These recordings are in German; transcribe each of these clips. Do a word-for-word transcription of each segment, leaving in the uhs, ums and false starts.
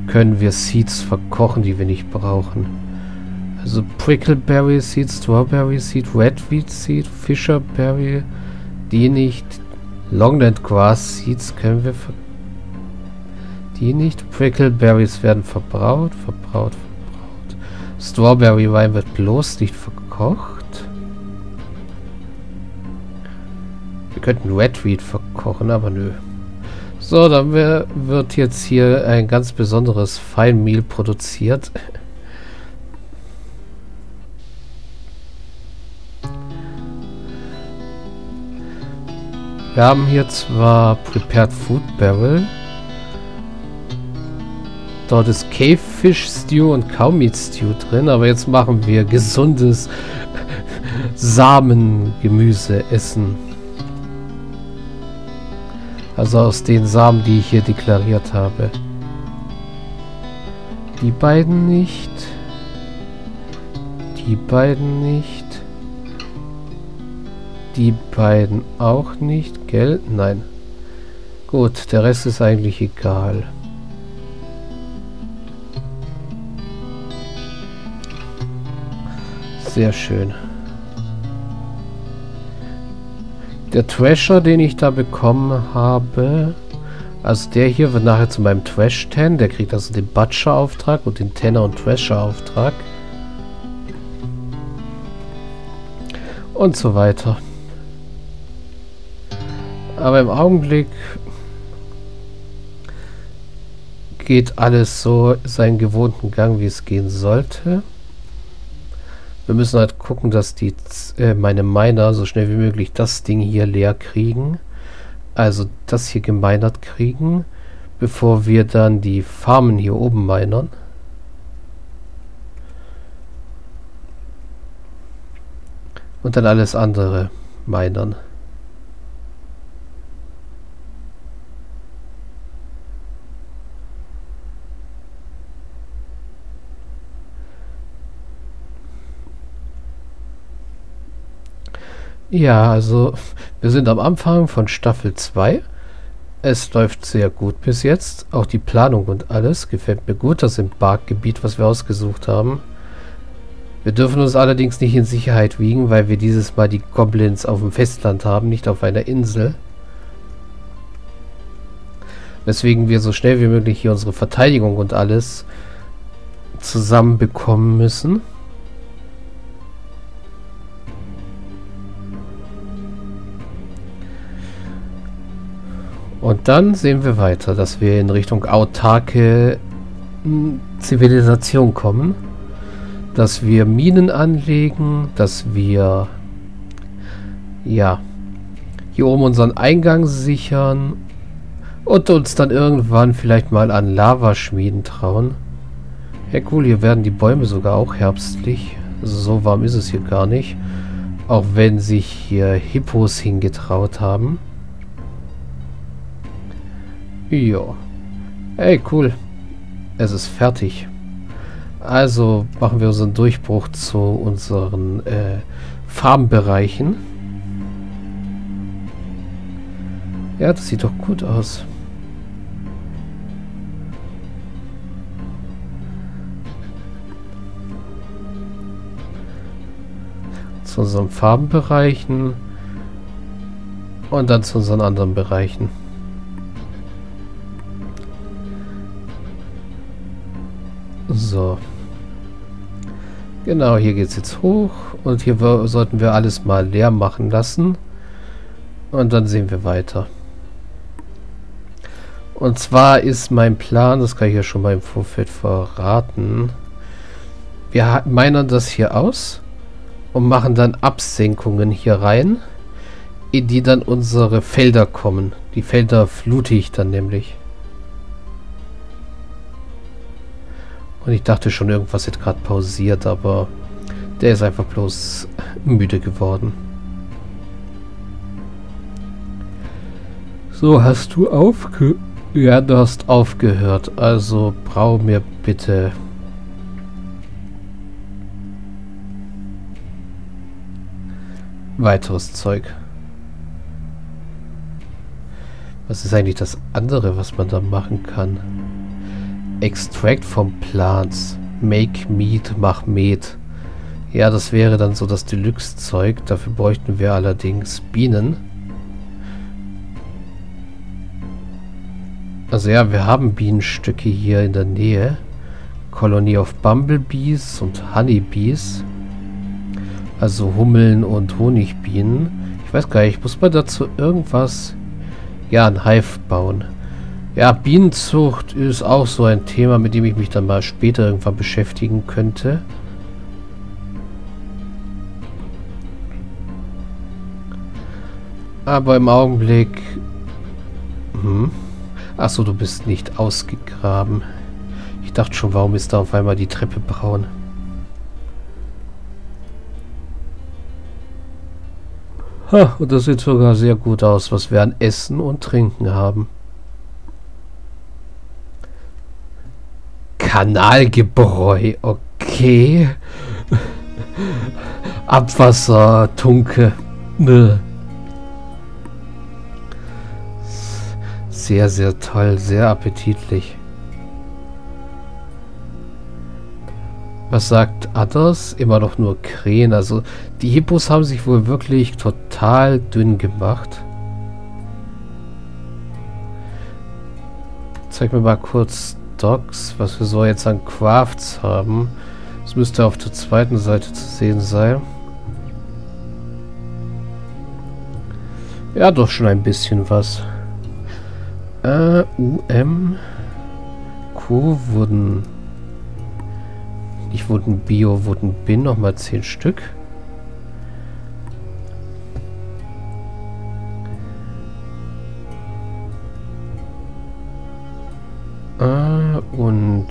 können wir Seeds verkochen, die wir nicht brauchen. Also Prickleberry Seed, Strawberry Seed, Redweed Seed, Fisherberry, die nicht. Longland Grass Seeds können wir ver die nicht. Prickleberries werden verbraut, verbraut, verbraut. Strawberry Wein wird bloß nicht verkocht. Wir könnten Redweed verkochen, aber nö. So, dann wär, wird jetzt hier ein ganz besonderes Feinmehl produziert. Wir haben hier zwar Prepared Food Barrel. Dort ist Cave Fish Stew und Cow Meat Stew drin, aber jetzt machen wir gesundes Samengemüse essen. Also aus den Samen, die ich hier deklariert habe. Die beiden nicht. Die beiden nicht. Die beiden auch nicht, gell? Nein. Gut, der Rest ist eigentlich egal. Sehr schön. Der Thrasher, den ich da bekommen habe, also der hier wird nachher zu meinem Thrash Ten. Der kriegt also den Butcher-Auftrag und den Tenor- und Thrasher-Auftrag. Und so weiter. Aber im Augenblick geht alles so seinen gewohnten Gang, wie es gehen sollte. Wir müssen halt gucken, dass die äh, meine Miner so schnell wie möglich das Ding hier leer kriegen. Also das hier geminert kriegen, bevor wir dann die Farmen hier oben minern. Und dann alles andere minern. Ja, also wir sind am Anfang von Staffel zwei. Es läuft sehr gut bis jetzt. Auch die Planung und alles gefällt mir gut. Das Embark-Gebiet, was wir ausgesucht haben. Wir dürfen uns allerdings nicht in Sicherheit wiegen, weil wir dieses Mal die Goblins auf dem Festland haben, nicht auf einer Insel. Weswegen wir so schnell wie möglich hier unsere Verteidigung und alles zusammenbekommen müssen. Und dann sehen wir weiter, dass wir in Richtung autarke Zivilisation kommen. Dass wir Minen anlegen, dass wir ja hier oben unseren Eingang sichern und uns dann irgendwann vielleicht mal an Lavaschmieden trauen. Ja cool, hier werden die Bäume sogar auch herbstlich. Also so warm ist es hier gar nicht. Auch wenn sich hier Hippos hingetraut haben. Ja. Hey, cool. Es ist fertig. Also machen wir unseren Durchbruch zu unseren äh, Farmbereichen. Ja, das sieht doch gut aus. Zu unseren Farbenbereichen und dann zu unseren anderen Bereichen. So. Genau, hier geht es jetzt hoch und hier sollten wir alles mal leer machen lassen. Und dann sehen wir weiter. Und zwar ist mein Plan, das kann ich ja schon mal im Vorfeld verraten. Wir minern das hier aus und machen dann Absenkungen hier rein, in die dann unsere Felder kommen. Die Felder flute ich dann nämlich. Und ich dachte schon, irgendwas hätte gerade pausiert, aber der ist einfach bloß müde geworden. So, hast du aufgehört? Ja, du hast aufgehört. Also brau mir bitte weiteres Zeug. Was ist eigentlich das andere, was man da machen kann? Extract from Plants. Make Meat, mach Met. Ja, das wäre dann so das Deluxe-Zeug. Dafür bräuchten wir allerdings Bienen. Also ja, wir haben Bienenstöcke hier in der Nähe. Colony of Bumblebees und Honeybees. Also Hummeln und Honigbienen. Ich weiß gar nicht, muss man dazu irgendwas... Ja, ein Hive bauen. Ja, Bienenzucht ist auch so ein Thema, mit dem ich mich dann mal später irgendwann beschäftigen könnte. Aber im Augenblick... Hm. Achso, du bist nicht ausgegraben. Ich dachte schon, warum ist da auf einmal die Treppe braun? Ha, und das sieht sogar sehr gut aus, was wir an Essen und Trinken haben. Kanalgebräu, okay. Abwasser, Tunke. Nö. Sehr, sehr toll, sehr appetitlich. Was sagt Others? Immer noch nur Krähen. Also die Hippos haben sich wohl wirklich total dünn gemacht. Zeig mir mal kurz Stocks, was wir so jetzt an Crafts haben. Das müsste auf der zweiten Seite zu sehen sein. Ja, doch schon ein bisschen was. Äh, U M Q wurden... Ich wurden Bio, wurden Bin, nochmal zehn Stück. Äh, und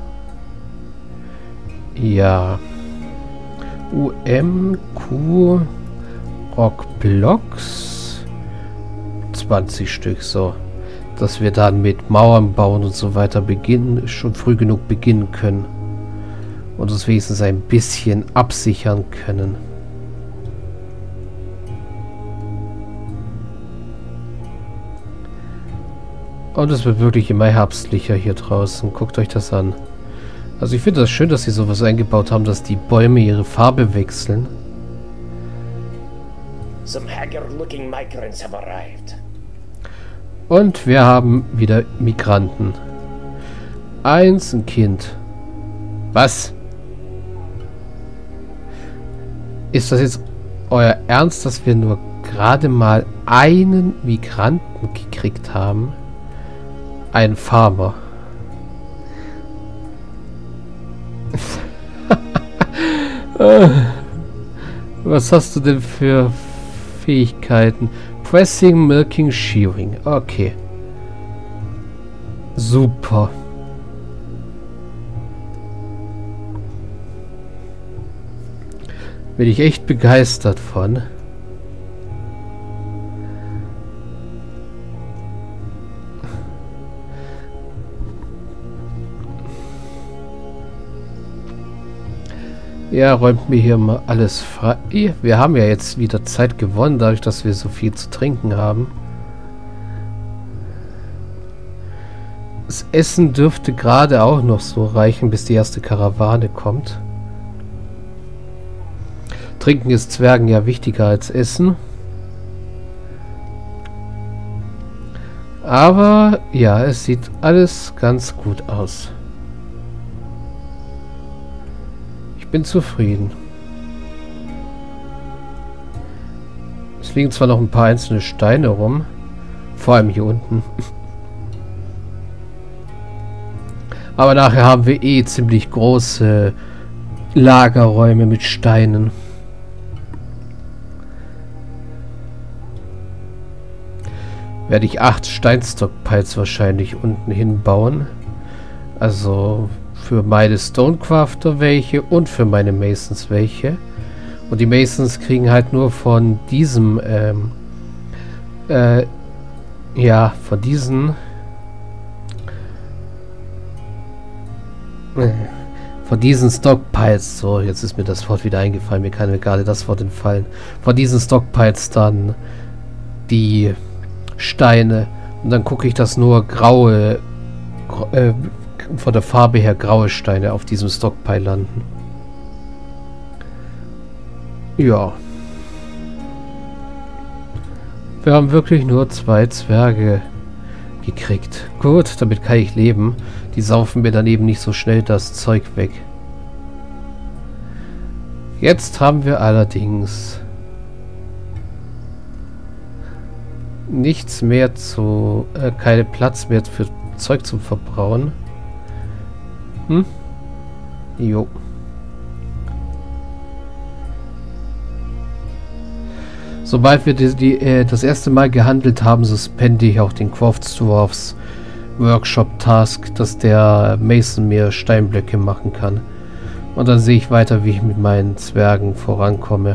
ja. U M Q Rockblocks zwanzig Stück, so. Dass wir dann mit Mauern bauen und so weiter beginnen, schon früh genug beginnen können. Und uns wenigstens ein bisschen absichern können. Und es wird wirklich immer herbstlicher hier draußen. Guckt euch das an. Also ich finde das schön, dass sie sowas eingebaut haben, dass die Bäume ihre Farbe wechseln. Some haggard-looking migrants have arrived. Und wir haben wieder Migranten. Eins, ein Kind. Was? Ist das jetzt euer Ernst, dass wir nur gerade mal einen Migranten gekriegt haben? Ein Farmer. Was hast du denn für Fähigkeiten? Pressing, Milking, Shearing. Okay. Super. Bin ich echt begeistert von. Ja, räumt mir hier mal alles frei. Wir haben ja jetzt wieder Zeit gewonnen, dadurch, dass wir so viel zu trinken haben. Das Essen dürfte gerade auch noch so reichen, bis die erste Karawane kommt. Trinken ist Zwergen ja wichtiger als Essen. Aber ja, es sieht alles ganz gut aus. Ich bin zufrieden. Es liegen zwar noch ein paar einzelne Steine rum. Vor allem hier unten. Aber nachher haben wir eh ziemlich große Lagerräume mit Steinen. Werde ich acht Steinstockpiles wahrscheinlich unten hinbauen. Also für meine Stonecrafter welche und für meine Masons welche. Und die Masons kriegen halt nur von diesem, ähm, äh, ja, von diesen, äh, von diesen Stockpiles, so, jetzt ist mir das Wort wieder eingefallen, mir kann mir gerade das Wort entfallen, von diesen Stockpiles dann die Steine. Und dann gucke ich, dass nur graue, äh, von der Farbe her graue Steine auf diesem Stockpile landen. Ja. Wir haben wirklich nur zwei Zwerge gekriegt. Gut, damit kann ich leben. Die saufen mir dann eben nicht so schnell das Zeug weg. Jetzt haben wir allerdings nichts mehr zu... Äh, keinen Platz mehr für Zeug zum Verbrauen. Hm? Jo. Sobald wir die, die, äh, das erste Mal gehandelt haben, suspende ich auch den Crofts Dwarfs Workshop Task, dass der Mason mir Steinblöcke machen kann. Und dann sehe ich weiter, wie ich mit meinen Zwergen vorankomme.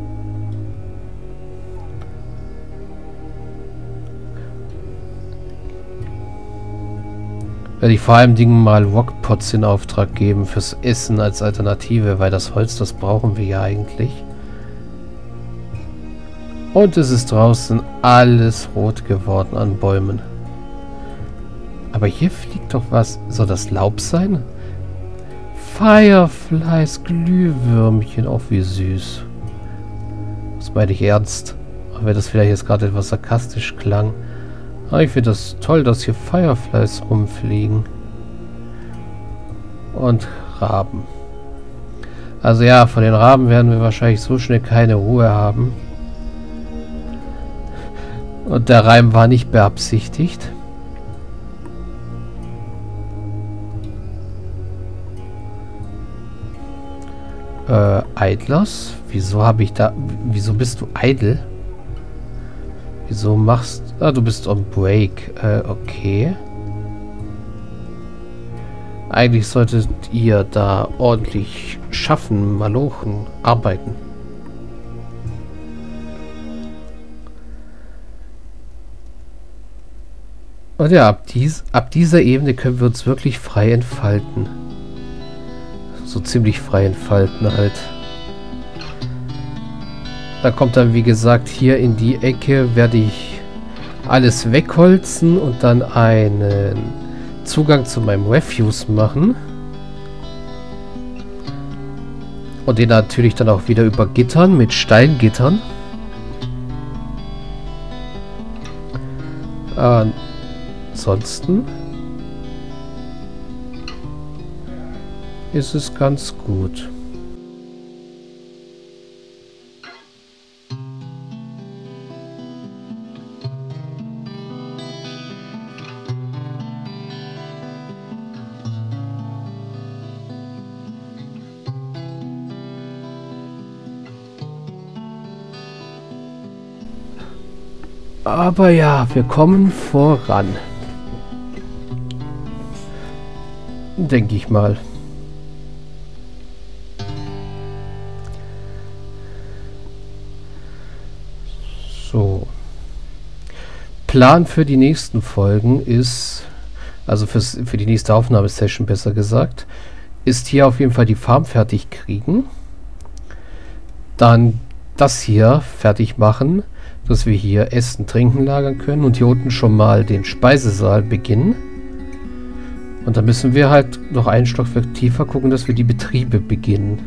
Werde ich vor allem Dingen mal Wokpots in Auftrag geben fürs Essen als Alternative, weil das Holz, das brauchen wir ja eigentlich. Und es ist draußen alles rot geworden an Bäumen. Aber hier fliegt doch was. Soll das Laub sein? Fireflies, Glühwürmchen. Auch wie süß. Das meine ich ernst. Auch wenn das vielleicht jetzt gerade etwas sarkastisch klang. Aber ich finde das toll, dass hier Fireflies rumfliegen. Und Raben. Also ja, von den Raben werden wir wahrscheinlich so schnell keine Ruhe haben. Und der Reim war nicht beabsichtigt. Äh, Idlers? Wieso habe ich da... Wieso bist du idle? Wieso machst... Ah, du bist on break. Äh, okay. Eigentlich solltet ihr da ordentlich schaffen, malochen, arbeiten. Und ja, ab, dies, ab dieser Ebene können wir uns wirklich frei entfalten. So ziemlich frei entfalten halt. Da kommt dann, wie gesagt, hier in die Ecke werde ich alles wegholzen und dann einen Zugang zu meinem Refuse machen. Und den natürlich dann auch wieder übergittern mit Steingittern. Äh, Ansonsten ist es ganz gut. Aber ja, wir kommen voran. Denke ich mal. So. Plan für die nächsten Folgen ist, also fürs, für die nächste Aufnahmesession besser gesagt, ist hier auf jeden Fall die Farm fertig kriegen. Dann das hier fertig machen, dass wir hier Essen, Trinken lagern können und hier unten schon mal den Speisesaal beginnen. Und dann müssen wir halt noch einen Stockwerk tiefer gucken, dass wir die Betriebe beginnen.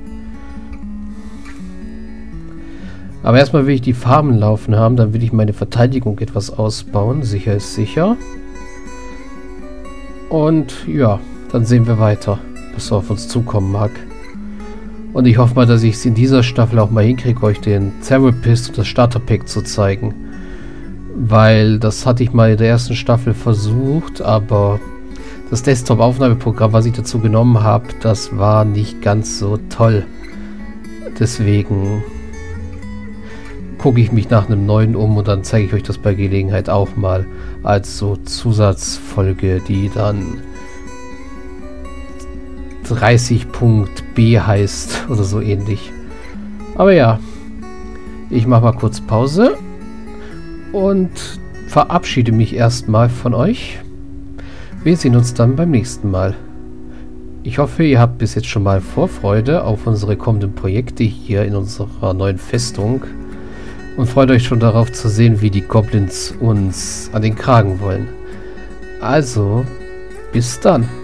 Aber erstmal will ich die Farmen laufen haben, dann will ich meine Verteidigung etwas ausbauen. Sicher ist sicher. Und ja, dann sehen wir weiter, was auf uns zukommen mag. Und ich hoffe mal, dass ich es in dieser Staffel auch mal hinkriege, euch den Therapist und das Starter-Pack zu zeigen. Weil das hatte ich mal in der ersten Staffel versucht, aber das Desktop-Aufnahmeprogramm, was ich dazu genommen habe, das war nicht ganz so toll. Deswegen gucke ich mich nach einem neuen um und dann zeige ich euch das bei Gelegenheit auch mal als so Zusatzfolge, die dann dreißig Punkt B heißt oder so ähnlich. Aber ja, ich mache mal kurz Pause und verabschiede mich erstmal von euch. Wir sehen uns dann beim nächsten Mal. Ich hoffe, ihr habt bis jetzt schon mal Vorfreude auf unsere kommenden Projekte hier in unserer neuen Festung und freut euch schon darauf zu sehen, wie die Goblins uns an den Kragen wollen. Also, bis dann.